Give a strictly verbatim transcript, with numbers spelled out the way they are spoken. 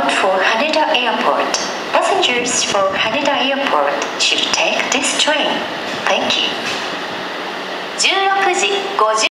bound for Haneda Airport. Passengers for Haneda Airport should take this train. Thank you. じゅうろくじごじゅう